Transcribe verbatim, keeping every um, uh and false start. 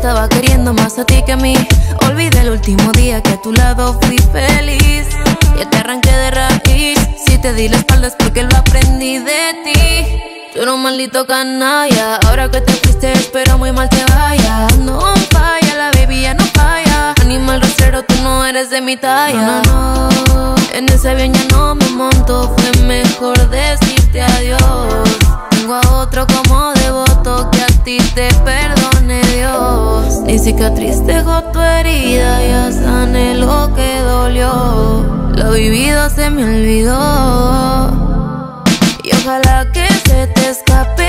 estaba queriendo más a ti que a mí. Olvidé el último día que a tu lado fui feliz. Ya te arranqué de raíz. Si te di la espalda es porque lo aprendí de ti. Tú eres un maldito canalla. Ahora que te fuiste espero muy mal te vaya. No falla, la baby ya no falla. Animal rastrero, tú no eres de mi talla. No, no, no. En ese avión ya no me monto. Fue mejor decirte adiós. Tengo a otro como devoto, que a ti te perdone Dios. Ni cicatriz dejó tu herida, ya sané lo que dolió. Lo vivido se me olvidó. Y ojalá que se te escape